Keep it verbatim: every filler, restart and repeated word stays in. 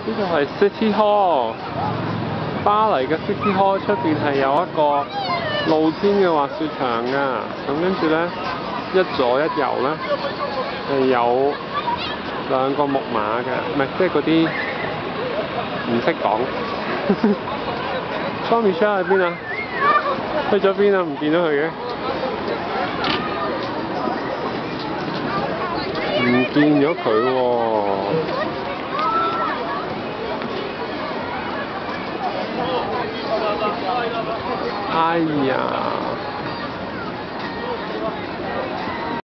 呢度係 City Hall， 巴黎嘅 City Hall 出邊係有一個露天嘅滑雪場㗎。咁跟住咧，一左一右咧係有兩個木馬嘅，唔係即係嗰啲唔識講。Jean Michel 喺邊啊？去咗邊啊？唔見到佢嘅。唔見咗佢喎。哎呀！